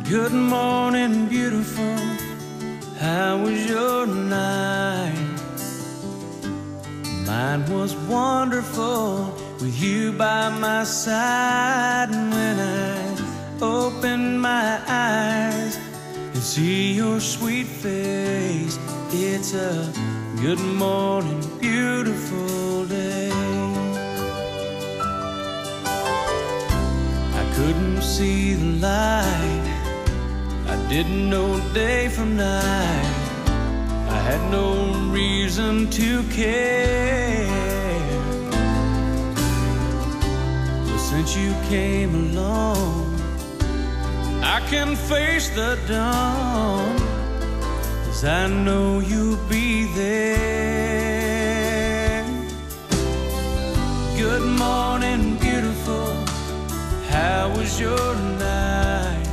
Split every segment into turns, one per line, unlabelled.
Good morning, beautiful. How was your night? Mine was wonderful with you by my side. And when I open my eyes and see your sweet face, it's a good morning, beautiful day. I couldn't see the light, I didn't know day from night, I had no reason to care. But since you came along, I can face the dawn, 'cause I know you'll be there. Good morning, beautiful. How was your night?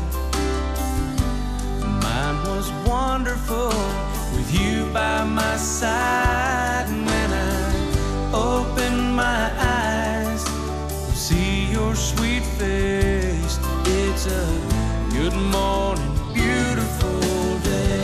Mine was wonderful with you by my side. And when I open my eyes and see your sweet face, it's a good morning, beautiful day.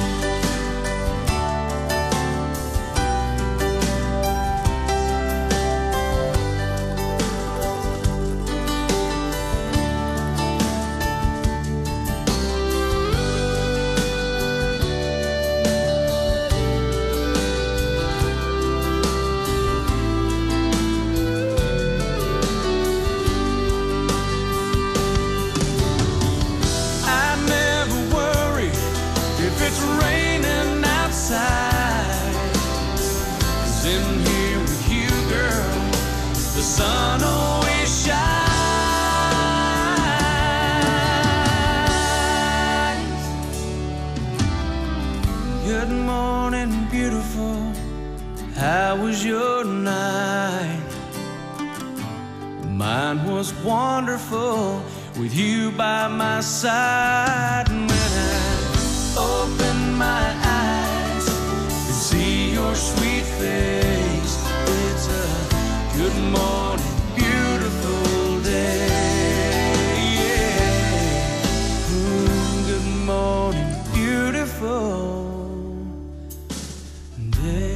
It's raining outside, 'cause in here with you, girl, the sun always shines. Good morning, beautiful. How was your night? Mine was wonderful with you by my side. And when I open my eyes and see your sweet face, it's a good morning, beautiful day. Yeah. Good morning, beautiful day.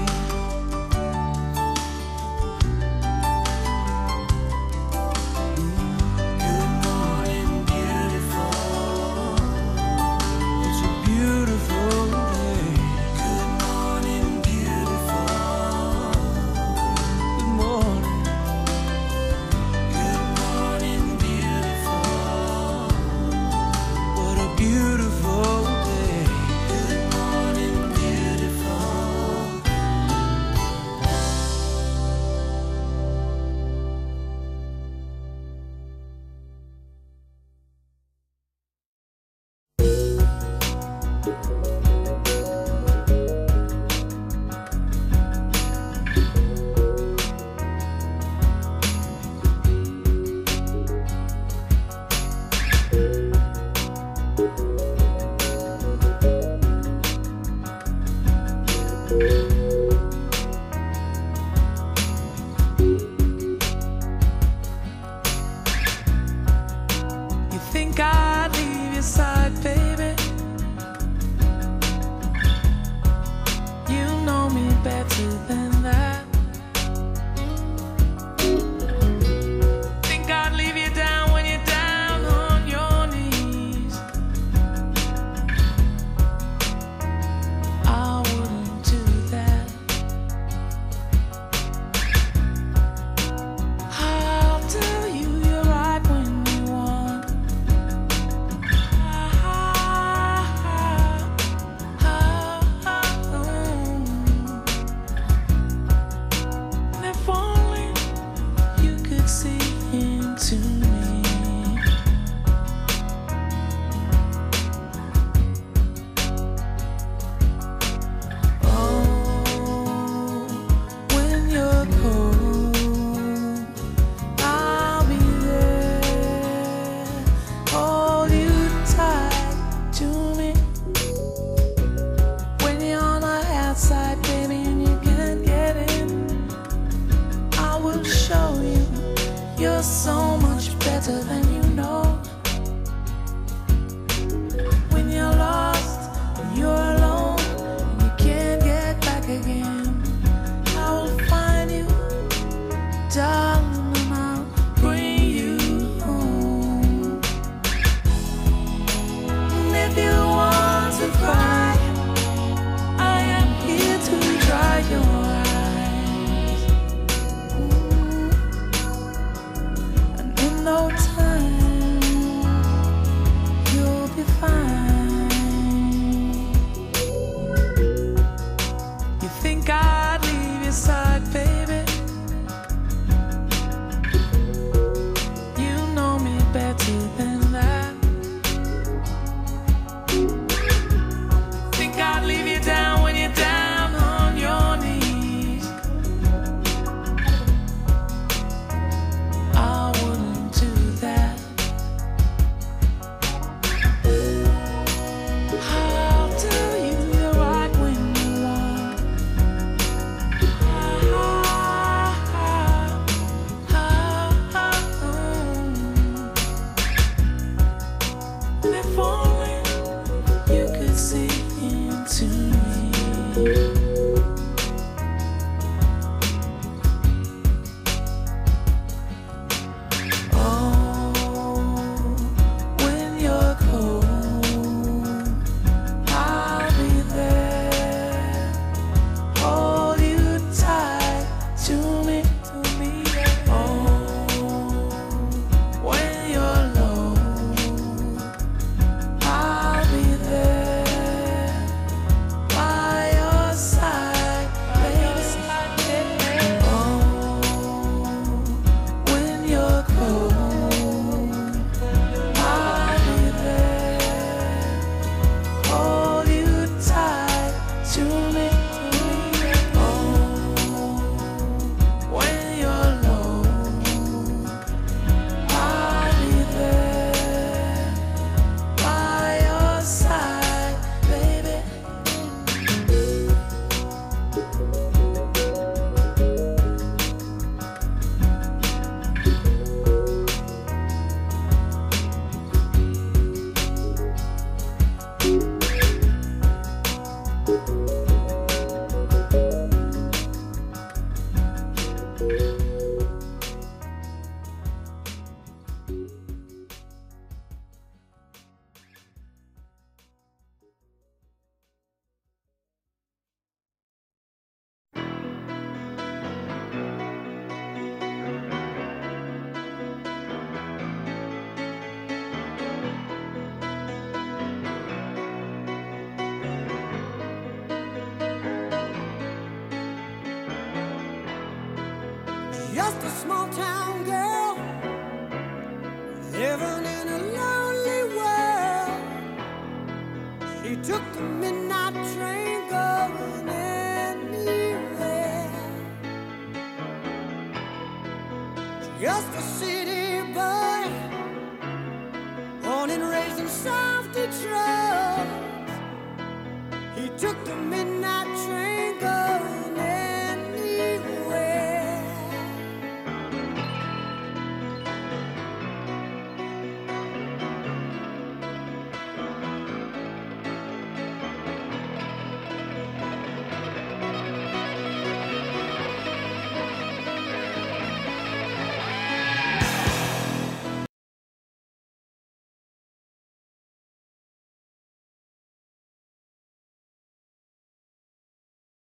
You think I'd leave your side, baby? You know me better than that. Think I'd leave you down when you're down on your knees? I wouldn't do that. I'll tell you you're right when you want. If only you could see into me. Oh, when you're cold, I'll be there. Hold you tight to me. When you're on the outside, baby, and you can't get in, I will show you you're so much better than you know. falling, you could see into me.
Just a small town girl living in a lonely world. She took the midnight train going anywhere. Just a city boy, born and raised in South Detroit. He took the midnight train